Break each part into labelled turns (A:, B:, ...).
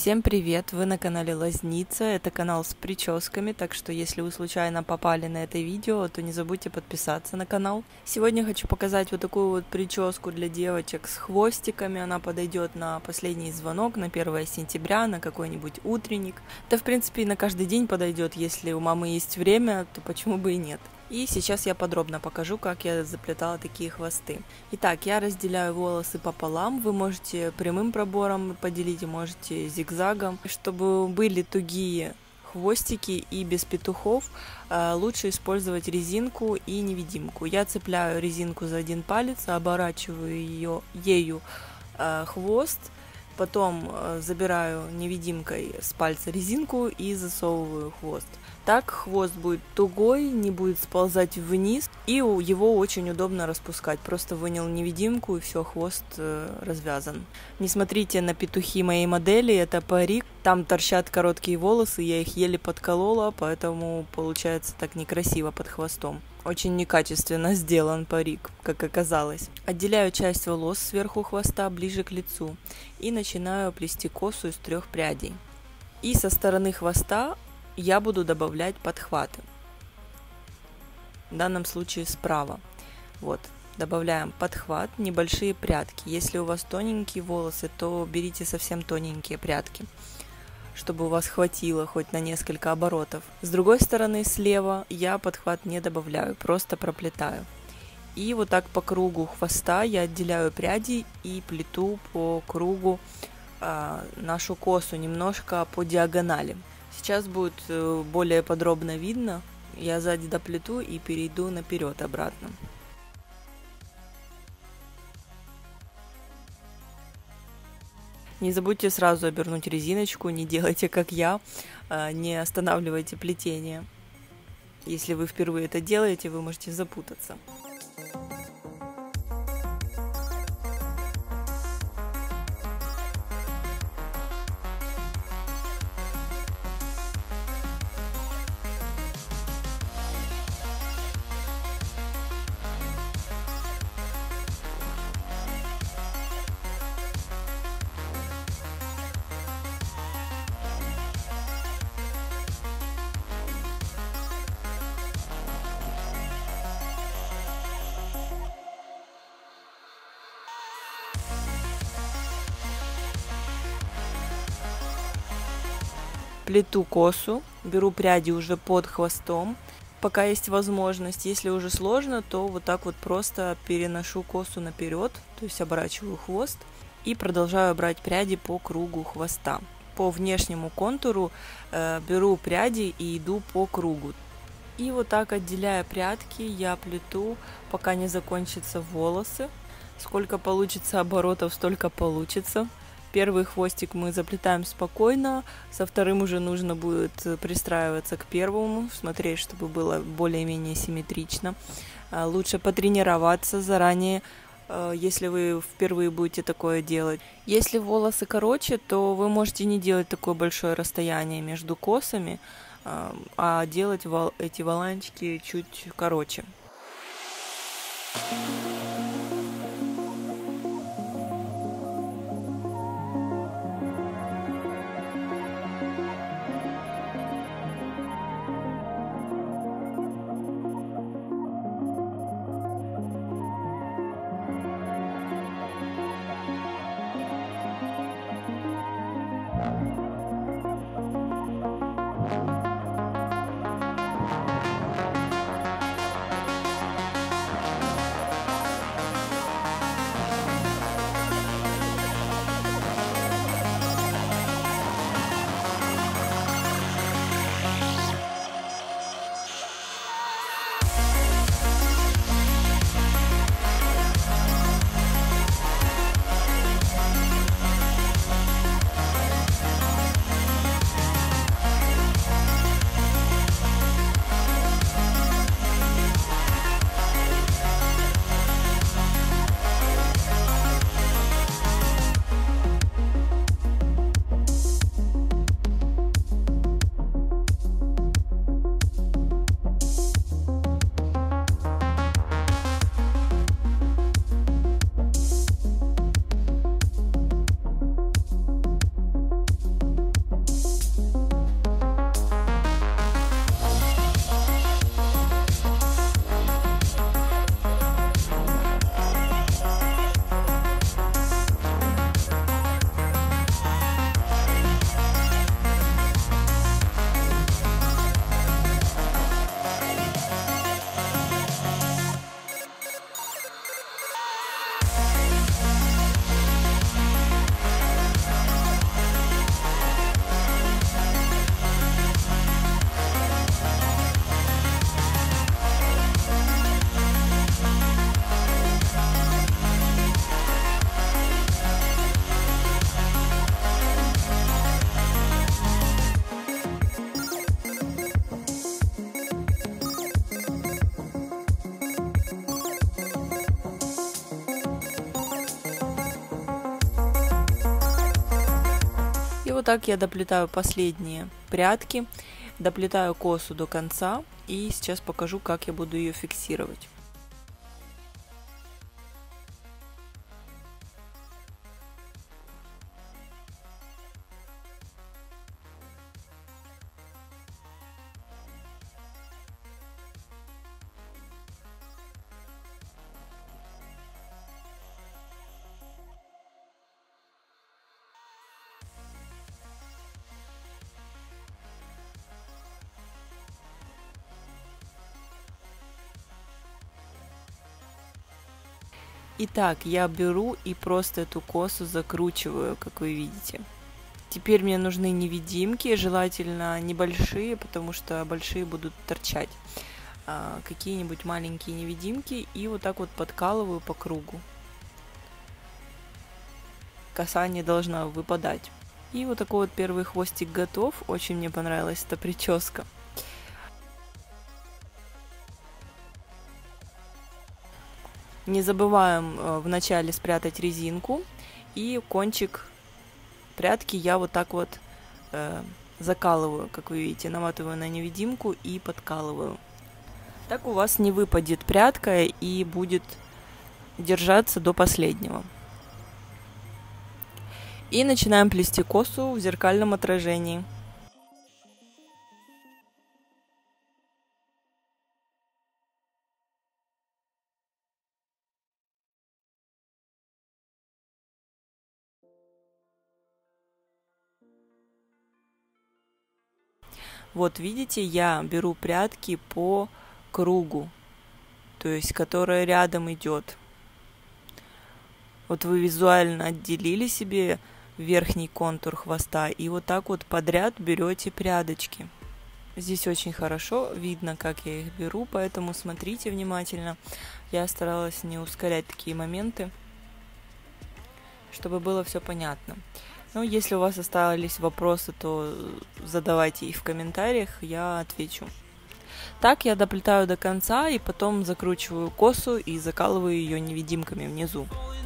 A: Всем привет! Вы на канале Лазница, это канал с прическами, так что если вы случайно попали на это видео, то не забудьте подписаться на канал. Сегодня хочу показать вот такую вот прическу для девочек с хвостиками, она подойдет на последний звонок, на 1 сентября, на какой-нибудь утренник. Да, в принципе, и на каждый день подойдет, если у мамы есть время, то почему бы и нет. И сейчас я подробно покажу, как я заплетала такие хвосты. Итак, я разделяю волосы пополам, вы можете прямым пробором поделить, можете зигзагом. Чтобы были тугие хвостики и без петухов, лучше использовать резинку и невидимку. Я цепляю резинку за один палец, оборачиваю ею хвост, потом забираю невидимкой с пальца резинку и засовываю хвост. Так хвост будет тугой, не будет сползать вниз, и его очень удобно распускать. Просто вынял невидимку, и все, хвост развязан. Не смотрите на петухи моей модели, это парик. Там торчат короткие волосы, я их еле подколола, поэтому получается так некрасиво под хвостом. Очень некачественно сделан парик, как оказалось. Отделяю часть волос сверху хвоста ближе к лицу и начинаю плести косу из 3 прядей. И со стороны хвоста я буду добавлять подхваты. В данном случае справа. Вот, добавляем подхват, небольшие прядки. Если у вас тоненькие волосы, то берите совсем тоненькие прядки, чтобы у вас хватило хоть на несколько оборотов. С другой стороны, слева, я подхват не добавляю, просто проплетаю. И вот так по кругу хвоста я отделяю пряди и плету по кругу нашу косу, немножко по диагонали. Сейчас будет более подробно видно. Я сзади доплету и перейду наперед обратно. Не забудьте сразу обернуть резиночку, не делайте как я, не останавливайте плетение. Если вы впервые это делаете, вы можете запутаться. Плету косу, беру пряди уже под хвостом, пока есть возможность. Если уже сложно, то вот так вот просто переношу косу наперед, то есть оборачиваю хвост и продолжаю брать пряди по кругу хвоста. По внешнему контуру беру пряди и иду по кругу. И вот так, отделяя прядки, я плету, пока не закончатся волосы. Сколько получится оборотов, столько получится. Первый хвостик мы заплетаем спокойно, со вторым уже нужно будет пристраиваться к первому, смотреть, чтобы было более-менее симметрично. Лучше потренироваться заранее, если вы впервые будете такое делать. Если волосы короче, то вы можете не делать такое большое расстояние между косами, а делать эти воланчики чуть короче. так я доплетаю последние прядки, доплетаю косу до конца и сейчас покажу, как я буду ее фиксировать. Итак, я беру и просто эту косу закручиваю, как вы видите. Теперь мне нужны невидимки, желательно небольшие, потому что большие будут торчать. Какие-нибудь маленькие невидимки, и вот так вот подкалываю по кругу. Коса не должна выпадать. И вот такой вот первый хвостик готов. Очень мне понравилась эта прическа. Не забываем вначале спрятать резинку, и кончик прядки я вот так вот закалываю, как вы видите, наматываю на невидимку и подкалываю. Так у вас не выпадет прядка и будет держаться до последнего. И начинаем плести косу в зеркальном отражении. Вот видите, я беру прядки по кругу, то есть которая рядом идет. Вот вы визуально отделили себе верхний контур хвоста и вот так вот подряд берете прядочки. Здесь очень хорошо видно, как я их беру, поэтому смотрите внимательно. Я старалась не ускорять такие моменты, чтобы было все понятно. Ну, если у вас остались вопросы, то задавайте их в комментариях, я отвечу. Так я доплетаю до конца и потом закручиваю косу и закалываю ее невидимками внизу.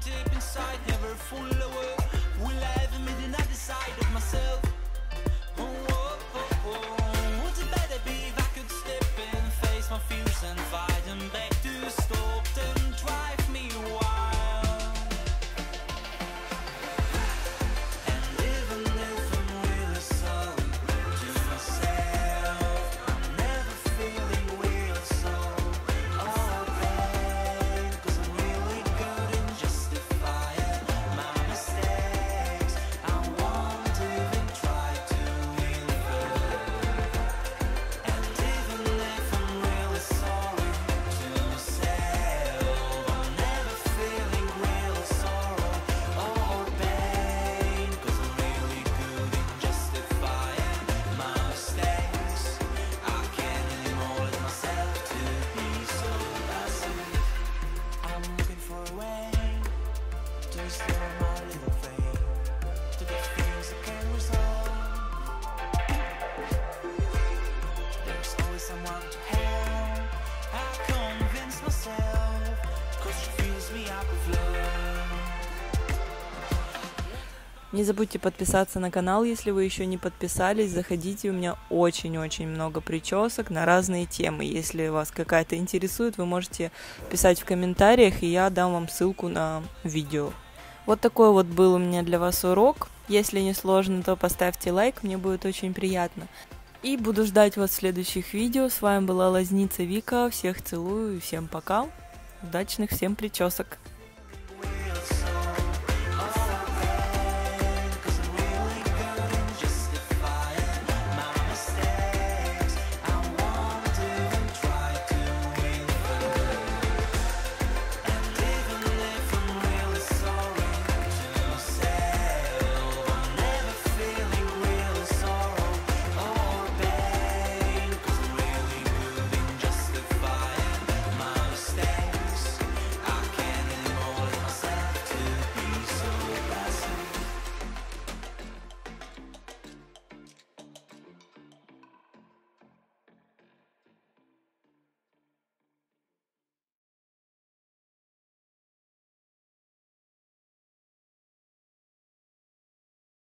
A: Не забудьте подписаться на канал, если вы еще не подписались. Заходите, у меня очень-очень много причесок на разные темы. Если вас какая-то интересует, вы можете писать в комментариях, и я дам вам ссылку на видео. Вот такой вот был у меня для вас урок. Если не сложно, то поставьте лайк, мне будет очень приятно. И буду ждать вас в следующих видео. С вами была Лозница Вика. Всех целую и всем пока. Удачных всем причесок!